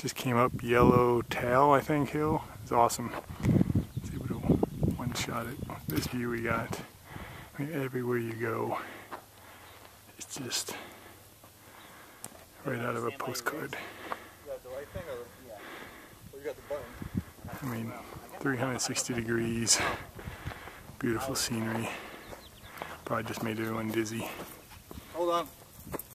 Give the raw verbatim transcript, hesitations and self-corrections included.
Just came up Yellow Tail, I think, hill. It's awesome. Let's see if it'll one shot it. This view we got. I mean, everywhere you go, it's just right out of a postcard. I mean, three hundred sixty degrees, beautiful scenery. Probably just made everyone dizzy. Hold on.